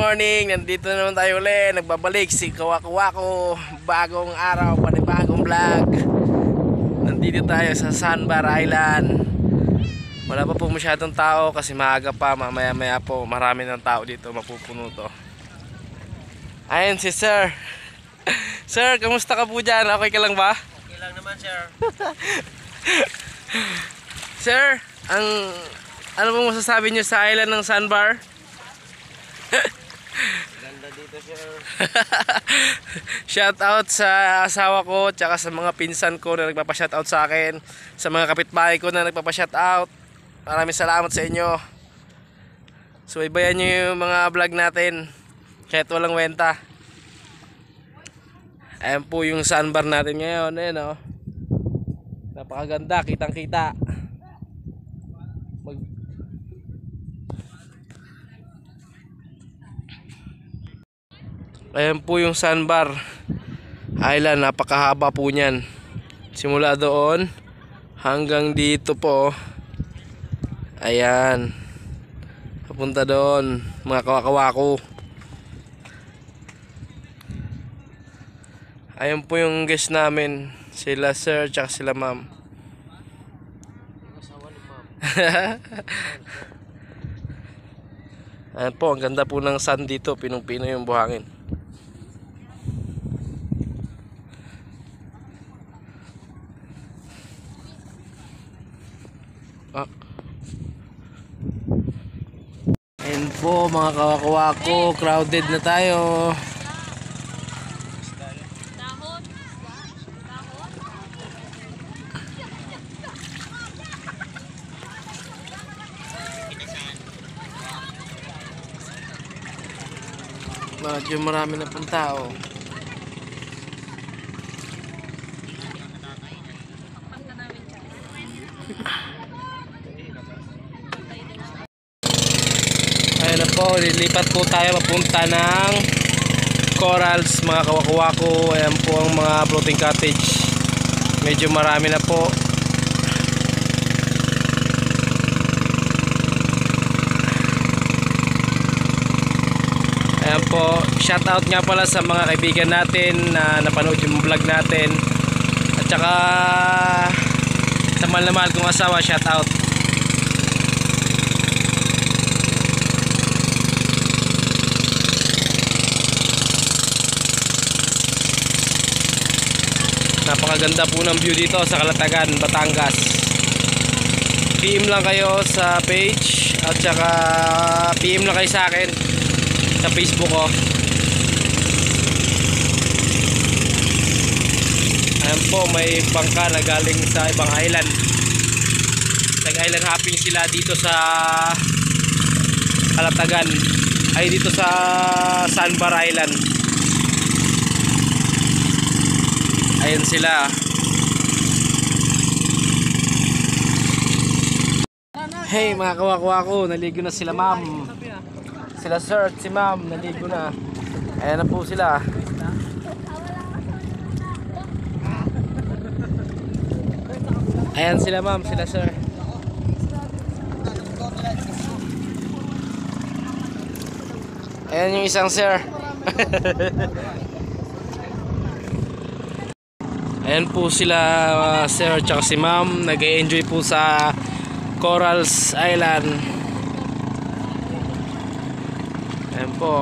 morning! Nandito naman tayo ulit. Nagbabalik si Kawaku-Waku. Bagong araw, panibagong vlog. Nandito tayo sa Sandbar Island. Wala pa po masyadong tao kasi maaga pa. Mamaya-maya po marami ng tao dito. Mapupuno to. Ayun si Sir. Sir, kamusta ka po dyan? Okay ka lang ba? Okay lang naman, sir. Sir, ano pong masasabi nyo sa island ng Sandbar? Ganda dito, sir. Shout out sa asawa ko tsaka sa mga pinsan ko na nagpapa-shout out sa akin, sa mga kapitbahay ko na nagpapa-shout out. Maraming salamat sa inyo. Subaybayan nyo yung mga vlog natin kahit walang wenta. Ayan po yung sandbar natin ngayon. Ayan o, napakaganda, kitang kita. Ayan po yung Sandbar Island, napakahaba po niyan. Simula doon hanggang dito po. Ayan. Papunta doon, mga Kawaku-Waku. Ayan po yung guest namin, sila sir tsaka sila ma'am. Ayan po, ang ganda po ng sun dito, pinong-pino yung buhangin. Ayan po mga Kawaku-Waku, crowded na tayo. Medyo marami na pong tao. Ayan na po, lilipat po tayo papunta ng Corals mga Kawaku-Waku. Ayan po ang mga floating cottage. Medyo marami na po. Ayan po, shoutout nga pala sa mga kaibigan natin na napanood yung vlog natin. At saka sa mahal na mahal kong asawa, shoutout. Napakaganda po ng view dito sa Calatagan, Batangas. PM lang kayo sa page at saka PM lang kayo sa akin sa Facebook ko. Ayan po, may bangka na galing sa ibang island. Nag-island hopping sila dito sa Calatagan, ay dito sa Sandbar Island. Ayan sila. Hey mga Kawaku-Waku, naligo na sila ma'am. Sila sir at si ma'am, naligo na. Ayan na po sila. Ayan sila ma'am, sila sir. Ayan yung isang sir. Ayan po sila sir at si ma'am, nag-enjoy po sa Corals Island. Ayan po.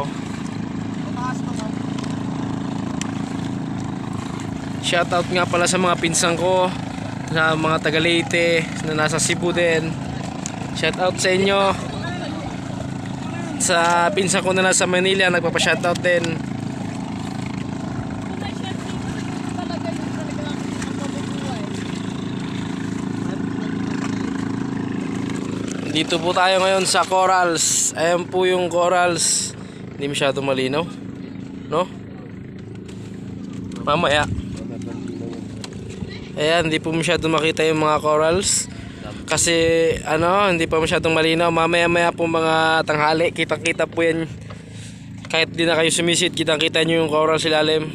Shoutout nga pala sa mga pinsan ko, sa mga taga Leyte na nasa Cebu din. Shoutout sa inyo. Sa pinsan ko na nasa Manila, nagpapa-shoutout din. Dito po tayo ngayon sa Corals. Ayan po yung Corals. Hindi masyado malinaw, no? Mamaya. Ayan, hindi po masyado makita yung mga Corals kasi ano, hindi pa masyadong malinaw. Mamaya-maya po mga tanghali, kitang-kita po yan. Kahit di na kayo sumisit, kitang-kita nyo yung Corals ilalim.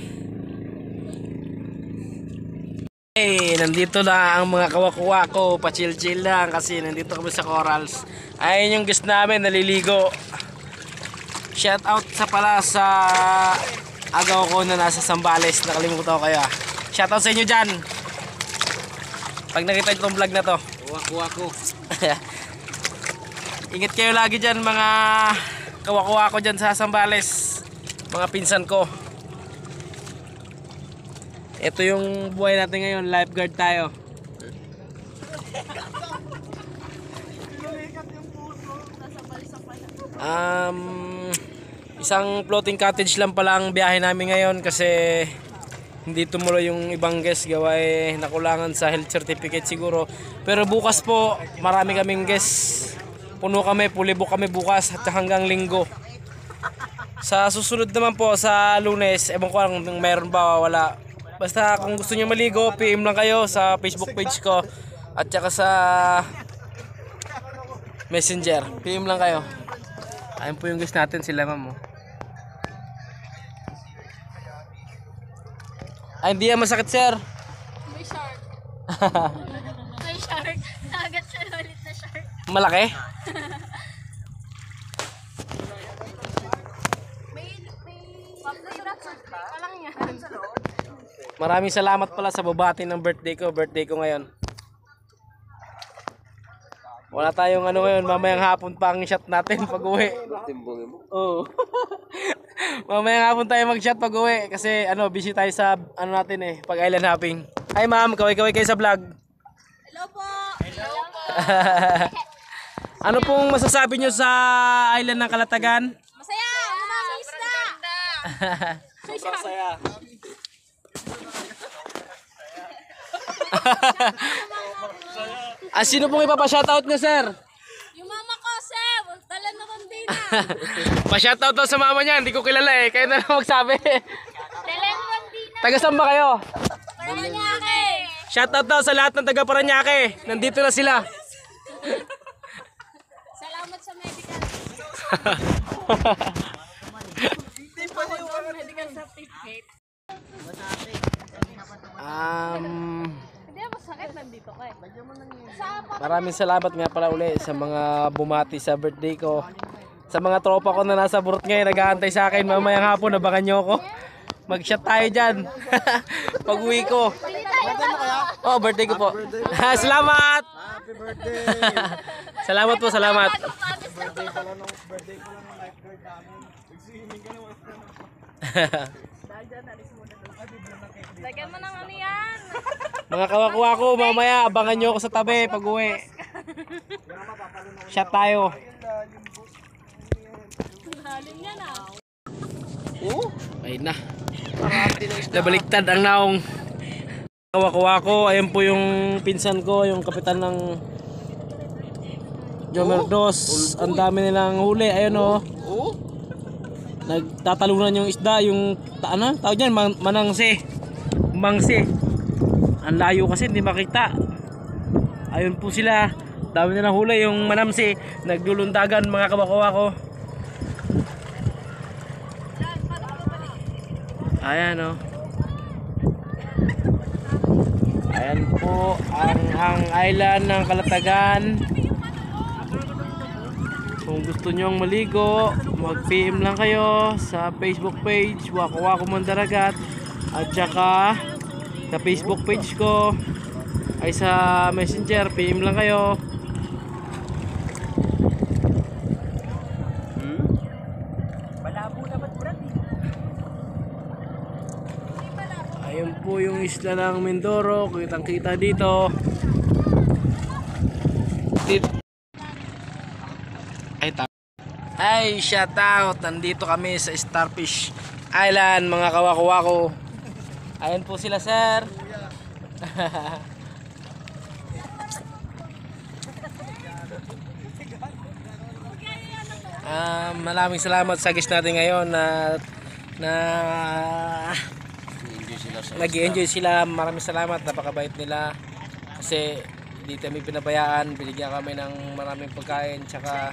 Hey, nandito na ang mga Kawaku-Waku, pa-chill-chill lang kasi nandito kami sa Corals. Ayun yung guest namin, naliligo. Shout out sa pala sa agaw ko na nasa Zambales. Nakalimutan ko kayo. Shout out sa inyo dyan. Pag nakita nyo itong vlog na to. Wako. Ingat kayo lagi dyan mga kawakuwa ko dyan sa Zambales. Mga pinsan ko. Ito yung buhay natin ngayon. Lifeguard tayo. Isang floating cottage lang pala ang biyahe namin ngayon kasi hindi tumuloy yung ibang guest gawa nakulangan sa health certificate siguro. Pero bukas po marami kaming guest. Puno kami, pulibok kami bukas at hanggang linggo. Sa susunod naman po sa Lunes, ewan ko lang meron ba wala. Basta kung gusto niyo maligo, PM lang kayo sa Facebook page ko at saka sa Messenger. PM lang kayo. Ayun po yung guest natin, sila ma'am. Ay, hindi yan masakit, sir. May shark. May shark. Nagat siya ulit na shark. Malaki? May palang yan. Maraming salamat pala sa babati ng birthday ko. Birthday ko ngayon. Wala tayong ano ngayon, mamayang hapon pa ang shot natin pag uwi. Oo. Mamayang hapon tayo mag-shot pag uwi kasi ano, busy tayo sa ano natin pag island hopping. Hi ma'am, kaway-kaway kayo sa vlog. Hello po. Hello po. Ano pong masasabi nyo sa island ng Kalatagan? Masaya. Mga isda. Sobrang saya. Sino pong ipapa-shoutout nyo, sir? Yung mama ko, sir. Dala na kondina. Pa-shoutout daw sa mama niya, hindi ko kilala Kayo na lang magsabi. Dala na kondina. Taga saan ba kayo? Paranaque. Shoutout daw sa lahat ng taga Paranaque. Nandito na sila. Salamat sa medical. Medical certificate. Hindi masakit nandito ka Maraming salamat nga pala uli sa mga bumati sa birthday ko. Sa mga tropa ko na nasa burot ngayon, nag-aantay sa akin mamayang hapon, abangan nyo ako. Mag-shot tayo dyan. Pag uwi ko. Oh, birthday ko po. Salamat! Happy birthday! Salamat po, salamat. Birthday pala ng lifeguard namin. Nag-swimming ka naman. Lagyan mo ng ano yan. Mga kawakuwa ko, mamaya abangan nyo ako sa tabi pag uwi. Shot tayo. Halim yan Ayun na. Nabaliktad ang naong. Kawakuwa ko, ayun po yung pinsan ko, yung kapitan ng Jomerdos. Ang dami nilang huli, ayun nagtatalunan yung isda, yung ano, tawag dyan, manangse. Mangse. Ang layo kasi, hindi makita. Ayun po sila. Dami nilang huli, yung manamse. Naglulundagan mga kawakuwa ko. Ayan Ayan po ang island ng Kalatagan. Kung gusto nyong maligo, mag-PM lang kayo sa Facebook page Waku-Waku Mandaragat at saka sa Facebook page ko ay sa Messenger, PM lang kayo. Ayun po yung isla ng Mindoro, kitang kita dito. Ay, shout out. Nandito kami sa Starfish Island, mga kawakuwako. Ayun po sila, sir. Maraming salamat sa guest natin ngayon na nag-enjoy sila. Maraming salamat, napakabait nila kasi hindi kami pinabayaan, binigyan kami ng maraming pagkain tsaka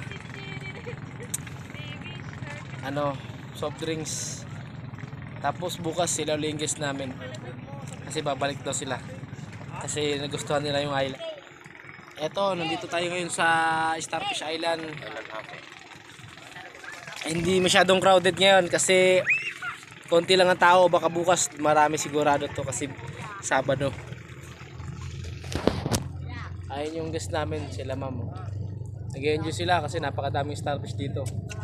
soft drinks. Tapos bukas sila uling guest namin kasi babalik daw sila kasi nagustuhan nila yung island. Eto, nandito tayo ngayon sa Starfish Island. hindi masyadong crowded ngayon kasi konti lang ang tao. Baka bukas marami sigurado to kasi Sabado. Ayun yung guest namin, sila ma'am. Nag-enjoy sila kasi napakadaming starfish dito.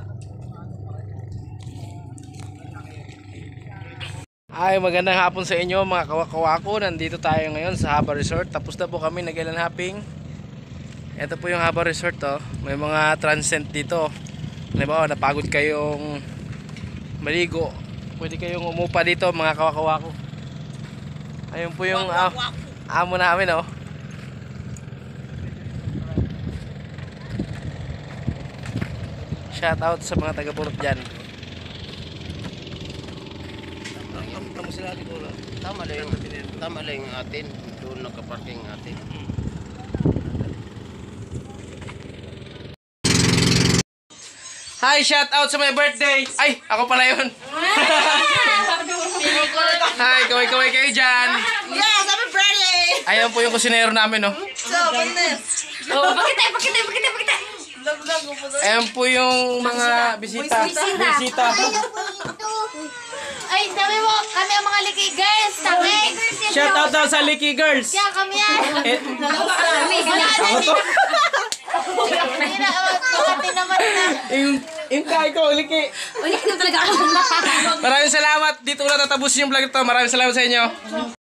Ay, magandang hapon sa inyo mga kawako. Nandito tayo ngayon sa Haba Resort. Tapos na po kami nag-island hopping. Ito po yung Haba Resort, oh. May mga transient dito. Halimbawa, napagod kayong maligo, pwede kayong umupa dito mga kawako. Ayun po yung amo namin, oh. Shout out sa mga taga-Burot dyan. Tama sila dito. Tama lang yung atin. Doon nakaparking atin. Hi, shout out sa my birthday. Ay, ako pala yun. Hi, kaway-kaway kayo dyan. Yes, happy birthday! Ayan po yung kusinero namin, oh. So, goodness. Pakita. Ayan po yung mga bisita. Bisita. Ay, sabi mo, kami ang mga Liki girls. Tangi. Shout out daw sa Licky Girls. Kaya kami yan. Ako to. Pati naman na. Yung kay ko, Licky. Ulit na talaga ako. Maraming salamat. Dito na tatapos yung vlog ito. Maraming salamat sa inyo.